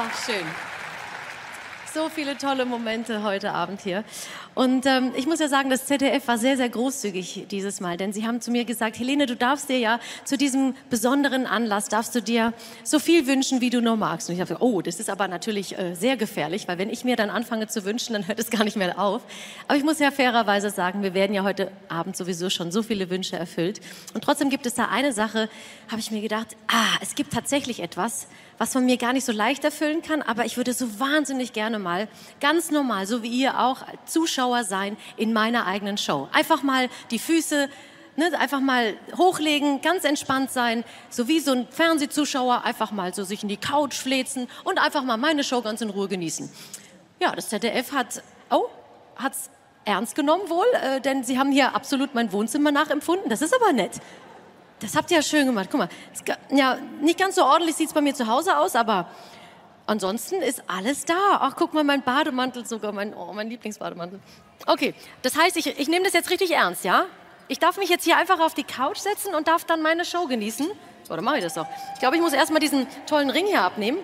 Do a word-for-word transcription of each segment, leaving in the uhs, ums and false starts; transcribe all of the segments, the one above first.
Ach, schön. So viele tolle Momente heute Abend hier. Und ähm, ich muss ja sagen, das Z D F war sehr, sehr großzügig dieses Mal, denn sie haben zu mir gesagt, Helene, du darfst dir ja zu diesem besonderen Anlass, darfst du dir so viel wünschen, wie du nur magst. Und ich habe gesagt, oh, das ist aber natürlich äh, sehr gefährlich, weil wenn ich mir dann anfange zu wünschen, dann hört es gar nicht mehr auf. Aber ich muss ja fairerweise sagen, wir werden ja heute Abend sowieso schon so viele Wünsche erfüllt. Und trotzdem gibt es da eine Sache, habe ich mir gedacht, ah, es gibt tatsächlich etwas, was man mir gar nicht so leicht erfüllen kann, aber ich würde so wahnsinnig gerne mal, ganz normal, so wie ihr auch, Zuschauer sein in meiner eigenen Show. Einfach mal die Füße, ne, einfach mal hochlegen, ganz entspannt sein, so wie so ein Fernsehzuschauer, einfach mal so sich in die Couch fläzen und einfach mal meine Show ganz in Ruhe genießen. Ja, das Z D F hat, oh, hat's ernst genommen wohl, äh, denn sie haben hier absolut mein Wohnzimmer nachempfunden. Das ist aber nett. Das habt ihr ja schön gemacht. Guck mal, ja, nicht ganz so ordentlich sieht es bei mir zu Hause aus, aber ansonsten ist alles da. Ach, guck mal, mein Bademantel sogar, mein, oh, mein Lieblingsbademantel. Okay, das heißt, ich, ich nehme das jetzt richtig ernst, ja? Ich darf mich jetzt hier einfach auf die Couch setzen und darf dann meine Show genießen. So, dann mache ich das doch. Ich glaube, ich muss erstmal diesen tollen Ring hier abnehmen.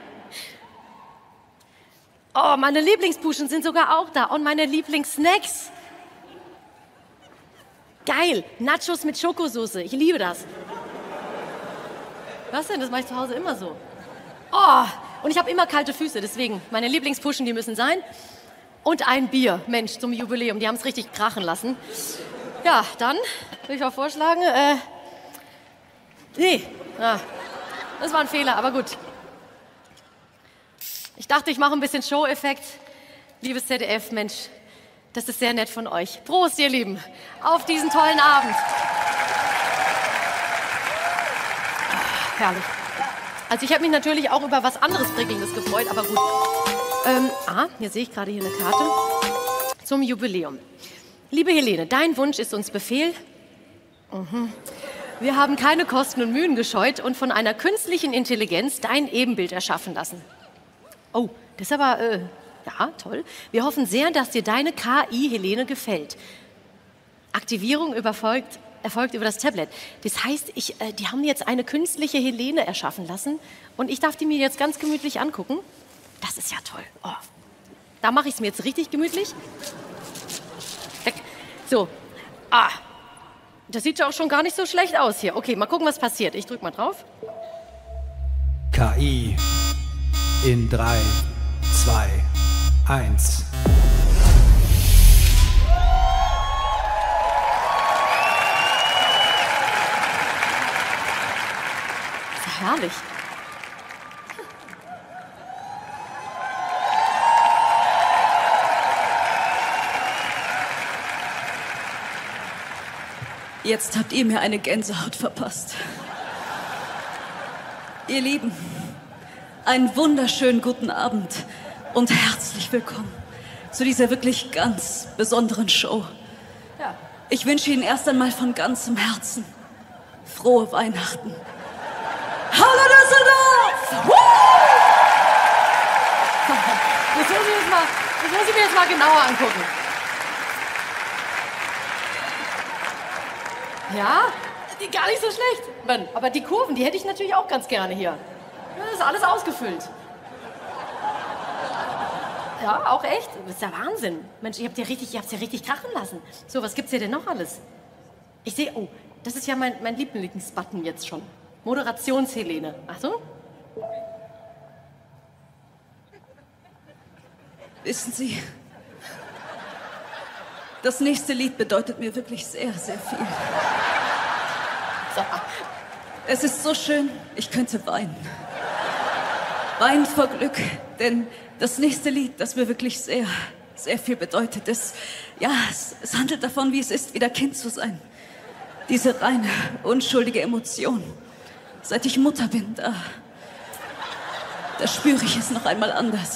Oh, meine Lieblingspuschen sind sogar auch da und meine Lieblingssnacks. Geil, Nachos mit Schokosoße, ich liebe das. Was denn, das mache ich zu Hause immer so. Oh, und ich habe immer kalte Füße, deswegen, meine Lieblingspuschen, die müssen sein. Und ein Bier, Mensch, zum Jubiläum, die haben es richtig krachen lassen. Ja, dann würde ich auch vorschlagen, äh, nee, ah, das war ein Fehler, aber gut. Ich dachte, ich mache ein bisschen Show-Effekt. Liebes Z D F, Mensch, das ist sehr nett von euch. Prost, ihr Lieben, auf diesen tollen Abend. Ach, herrlich. Also ich habe mich natürlich auch über was anderes Prickelndes gefreut, aber gut. Ähm, ah, hier sehe ich gerade hier eine Karte zum Jubiläum. Liebe Helene, dein Wunsch ist uns Befehl. Mhm. Wir haben keine Kosten und Mühen gescheut und von einer künstlichen Intelligenz dein Ebenbild erschaffen lassen. Oh, das ist aber, äh, ja, toll. Wir hoffen sehr, dass dir deine K I Helene gefällt. Aktivierung überfolgt, erfolgt über das Tablet. Das heißt, ich, äh, die haben jetzt eine künstliche Helene erschaffen lassen und ich darf die mir jetzt ganz gemütlich angucken. Das ist ja toll. Oh. Da mache ich es mir jetzt richtig gemütlich. So. Ah. Das sieht ja auch schon gar nicht so schlecht aus hier. Okay, mal gucken, was passiert. Ich drücke mal drauf. K I in drei, zwei, eins. Das ist ja herrlich. Jetzt habt ihr mir eine Gänsehaut verpasst. Ihr Lieben, einen wunderschönen guten Abend und herzlich willkommen zu dieser wirklich ganz besonderen Show. Ja. Ich wünsche Ihnen erst einmal von ganzem Herzen frohe Weihnachten. Hallo Düsseldorf! Woo! Das muss ich, jetzt mal, das muss ich mir jetzt mal genauer angucken. Ja, die, gar nicht so schlecht. Mann, aber die Kurven, die hätte ich natürlich auch ganz gerne hier. Das ist alles ausgefüllt. Ja, auch echt. Das ist ja Wahnsinn. Mensch, ihr habt ja richtig, ihr habt's ja richtig krachen lassen. So, was gibt's hier denn noch alles? Ich sehe, oh, das ist ja mein, mein Lieblingsbutton jetzt schon. Moderations-Helene. Achtung. Wissen Sie, das nächste Lied bedeutet mir wirklich sehr, sehr viel. So. Es ist so schön, ich könnte weinen. Weinen vor Glück, denn das nächste Lied, das mir wirklich sehr, sehr viel bedeutet, ist, ja, es, es handelt davon, wie es ist, wieder Kind zu sein. Diese reine, unschuldige Emotion. Seit ich Mutter bin, da, da spüre ich es noch einmal anders.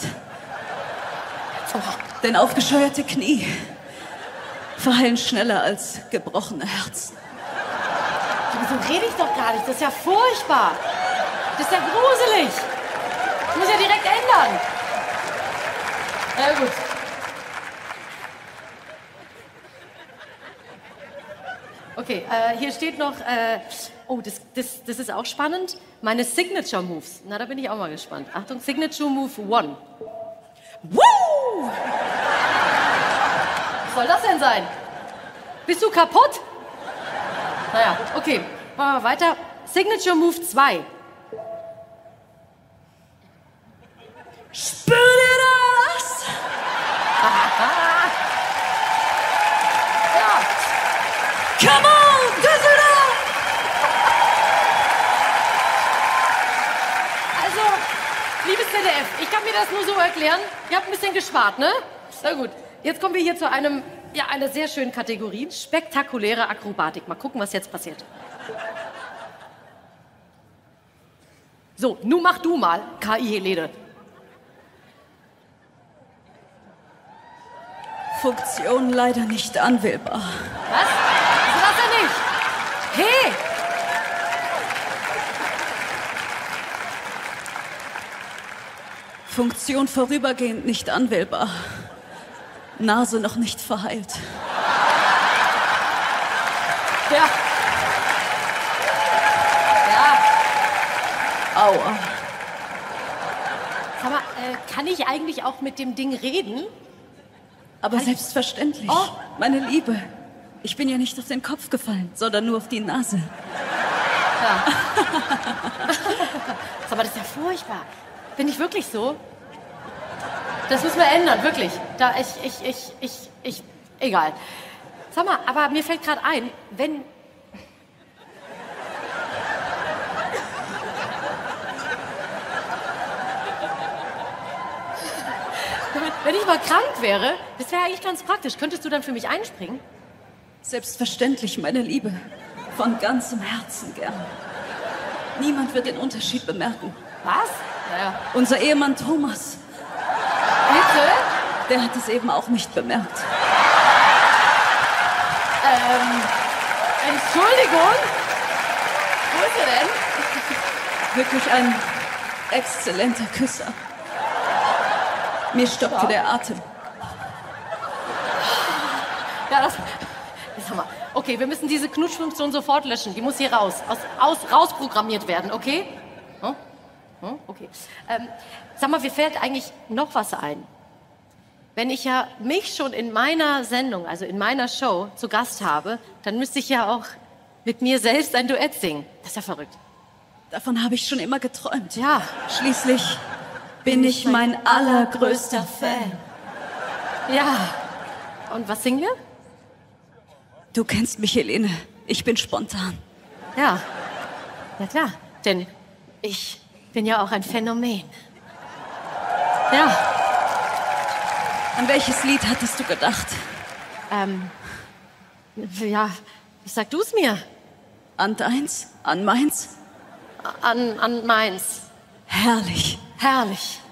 Denn aufgescheuerte Knie verheilen schneller als gebrochene Herzen. Wieso rede ich doch gar nicht? Das ist ja furchtbar. Das ist ja gruselig. Ich muss ja direkt ändern. Ja, gut. Okay, äh, hier steht noch, äh, oh, das, das, das ist auch spannend, meine Signature Moves. Na, da bin ich auch mal gespannt. Achtung, Signature Move One. Woo! Was soll das denn sein? Bist du kaputt? Naja, okay, machen wir weiter. Signature Move zwei. Spür dir das? Ja. Come on, Düsseldorf! Also, liebes Z D F, ich kann mir das nur so erklären. Ihr habt ein bisschen gespart, ne? Na gut, jetzt kommen wir hier zu einem, ja, einer sehr schönen Kategorie. Spektakuläre Akrobatik. Mal gucken, was jetzt passiert. So, nun mach du mal, K I Helene. Funktion leider nicht anwählbar. Was? Wieso das denn nicht? Hey! Funktion vorübergehend nicht anwählbar. Nase noch nicht verheilt. Ja. Ja. Aua. Sag mal, äh, kann ich eigentlich auch mit dem Ding reden? Aber selbstverständlich. Oh. Meine Liebe, ich bin ja nicht auf den Kopf gefallen, sondern nur auf die Nase. Ja. Sag mal, das ist ja furchtbar. Bin ich wirklich so? Das müssen wir ändern, wirklich. Da ich, ich, ich, ich, ich, egal. Sag mal, aber mir fällt gerade ein, wenn... Wenn ich mal krank wäre, das wäre eigentlich ganz praktisch. Könntest du dann für mich einspringen? Selbstverständlich, meine Liebe. Von ganzem Herzen gern. Niemand wird den Unterschied bemerken. Was? Naja. Unser Ehemann Thomas, Bitte? der hat es eben auch nicht bemerkt. Ähm, Entschuldigung? Wo ist er denn? Wirklich ein exzellenter Küsser. Mir stockte Ja. der Atem. Ja, das... Sag mal, okay, wir müssen diese Knutschfunktion sofort löschen. Die muss hier raus. Aus, aus, rausprogrammiert werden, okay? Hm? Hm? Okay. Ähm, sag mal, mir fällt eigentlich noch was ein. Wenn ich ja mich schon in meiner Sendung, also in meiner Show, zu Gast habe, dann müsste ich ja auch mit mir selbst ein Duett singen. Das ist ja verrückt. Davon habe ich schon immer geträumt. Ja. Schließlich bin ich mein allergrößter Fan. Ja. Und was singen wir? Du kennst mich, Helene. Ich bin spontan. Ja. Ja klar. Denn ich bin ja auch ein Phänomen. Ja. An welches Lied hattest du gedacht? Ähm. Ja. Sag du es mir. An deins? An meins? An, an meins. Herrlich. Herrlich.